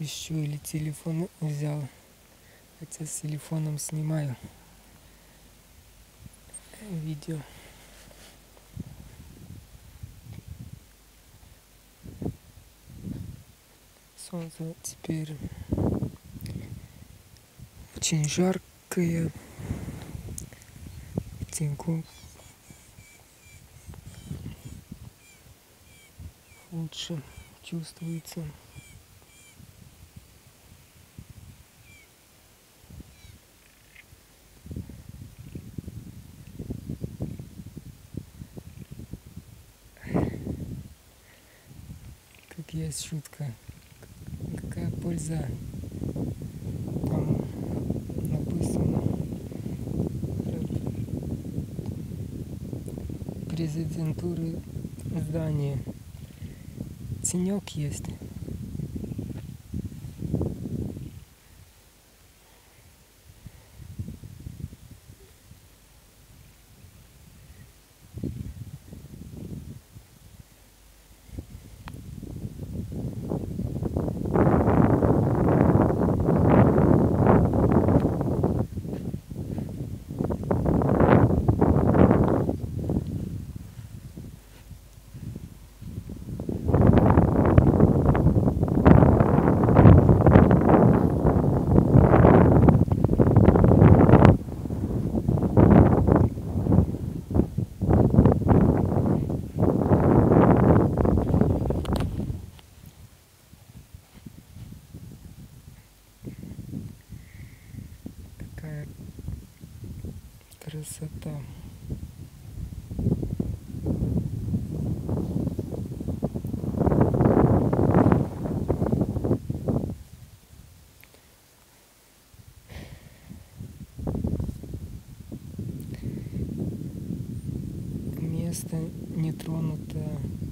еще или телефон взял, хотя с телефоном снимаю видео. Солнце теперь очень жаркое, в теньку лучше чувствуется. Как есть шутка, какая польза там, допустим, президентуры здания, тенек есть. Какая красота. Место не тронуто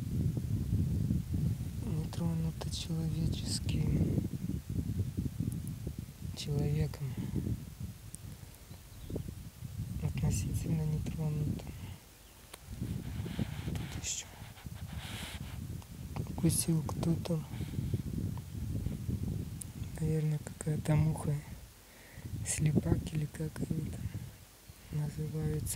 человеком, относительно не тронуто. Тут еще укусил кто-то, наверное, какая-то муха, слепак или как они там называются.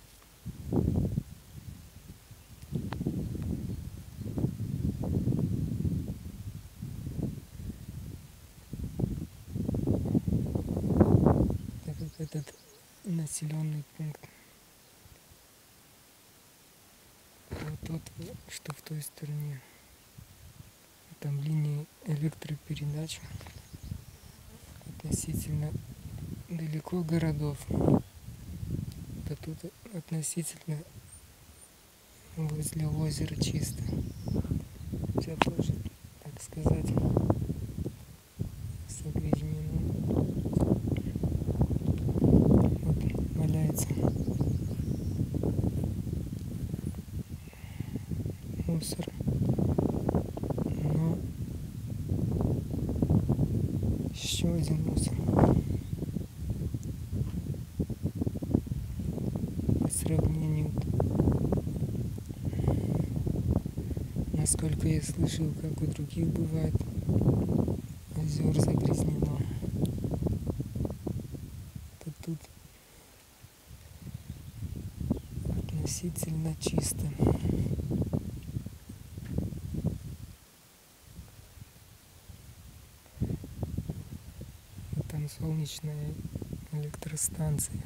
Так как этот населенный пункт, вот тот, что в той стороне, там линии электропередач, относительно далеко городов, да тут относительно возле озера чисто. Все тоже, так сказать, загрязнено. Вот валяется мусор, но еще один мусор. По сравнению, насколько я слышал, как у других бывает, озер загрязнено, то тут относительно чисто. Там солнечная электростанция.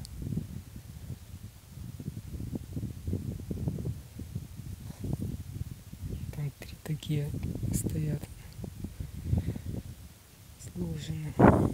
Там 3 такие стоят, сложены.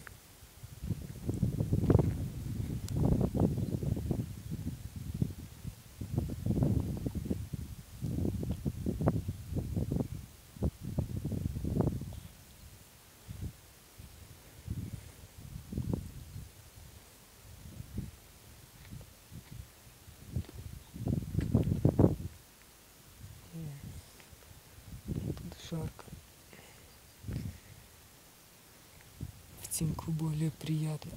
Жарко. В теньку более приятно.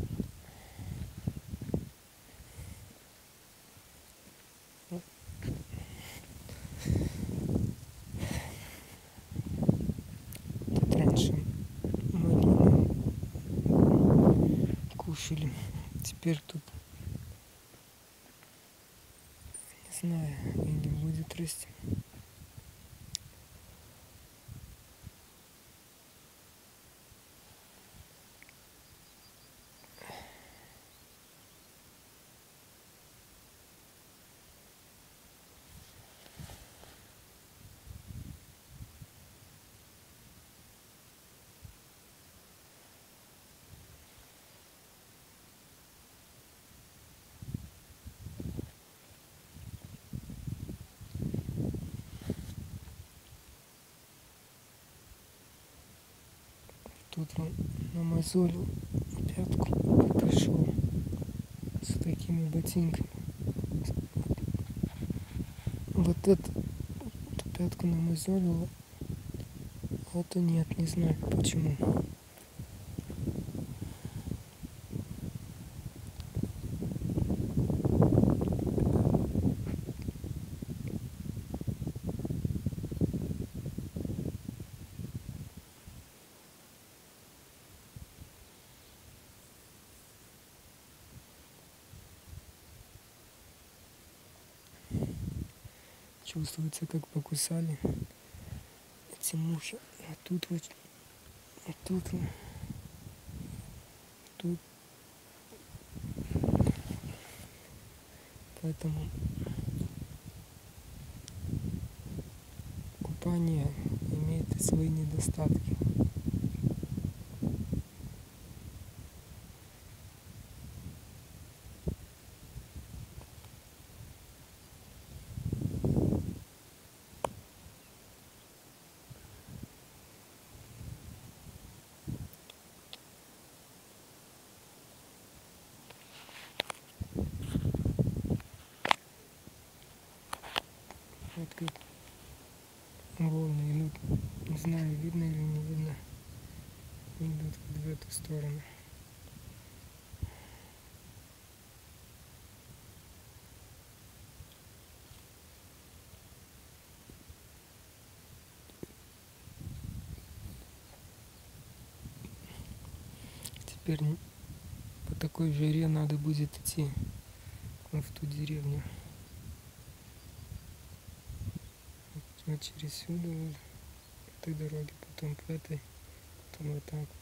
Тут раньше могила теперь тут, не знаю, и не будет расти. Тут он намазолил пятку и пошел с такими ботинками. Вот эту пятку намазолила, а эту нет, не знаю почему. Чувствуется, как покусали эти мухи. А тут вот, а тут, тут. Поэтому купание имеет и свои недостатки. Вот как волны идут, не знаю, видно или не видно, идут вот в эту сторону. Теперь по такой жаре надо будет идти в ту деревню. Вот через сюда, вот, по этой дороге, потом по этой, потом вот так.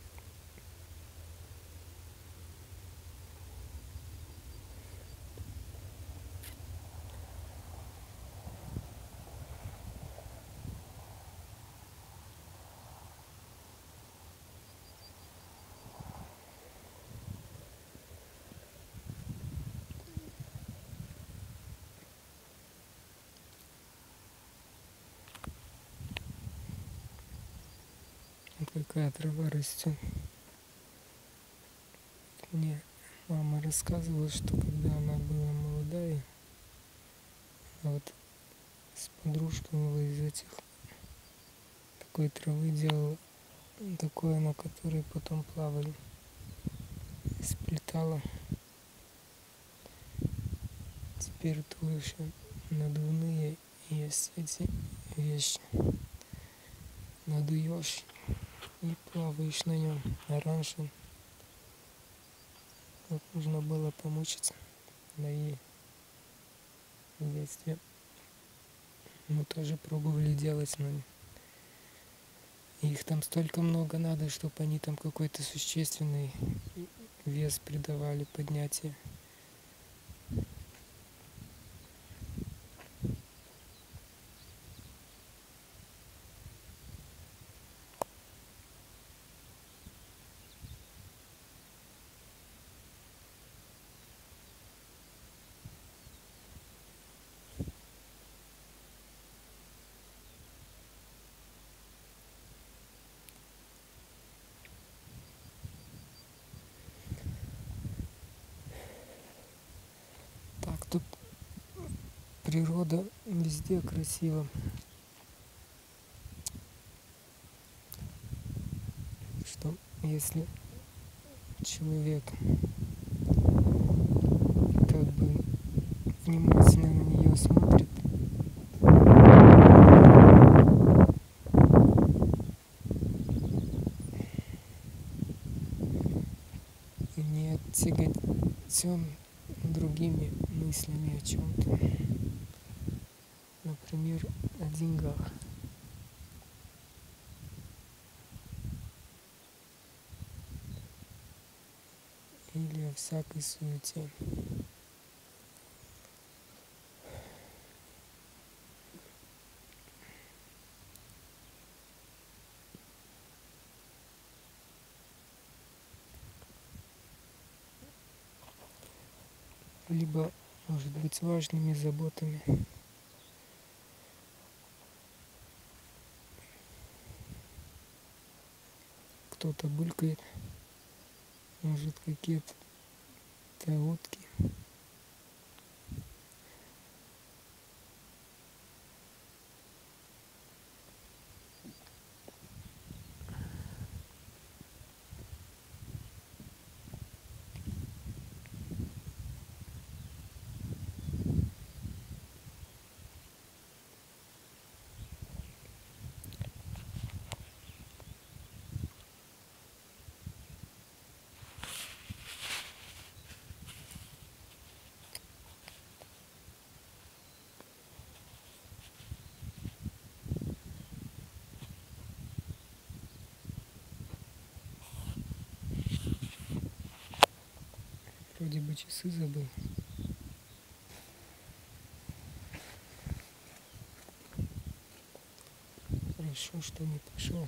Вот какая трава растет. Мне мама рассказывала, что когда она была молодая, она вот с подружками из этих такой травы делала, такое, на которой потом плавали, сплетала. Теперь тоже надувные есть эти вещи. Надуешь и плаваешь на нем. А раньше вот нужно было помучиться. Да и в детстве мы тоже пробовали делать, но их там столько много надо, чтобы они там какой-то существенный вес придавали, поднятие. Так, тут природа везде красива. Что если человек как бы внимательно на нее смотрит, и не увлечен другими мыслями о чем-то. Например, о деньгах. Или о всякой суете. Либо, может быть, важными заботами. Кто-то булькает, может, какие-то утки. Вроде бы часы забыл. Хорошо, что не пошел.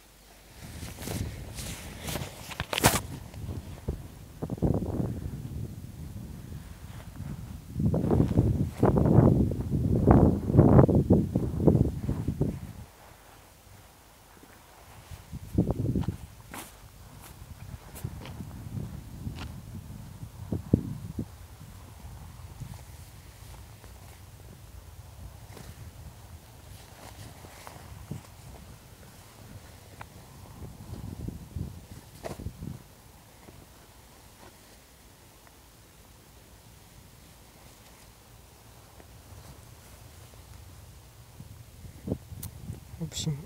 В общем,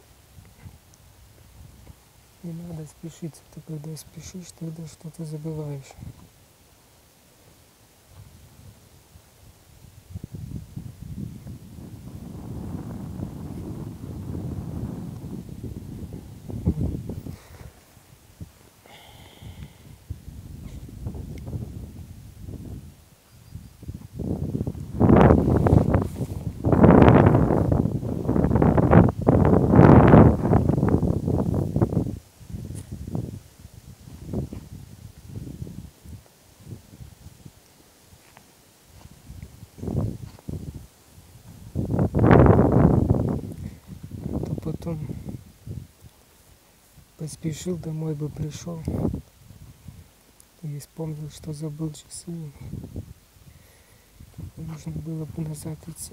не надо спешить. Ты когда спешишь, тогда что-то забываешь. То потом поспешил, домой бы пришел и вспомнил, что забыл часы. Нужно было бы назад идти.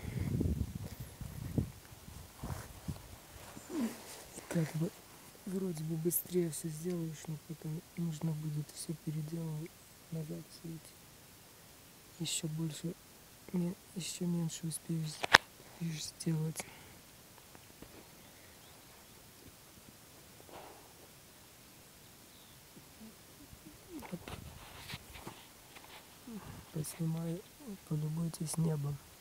И как бы вроде бы быстрее все сделаешь, но потом нужно будет все переделывать, назад все идти. Еще больше, еще меньше успеешь сделать. Поснимаю, полюбуйтесь небом.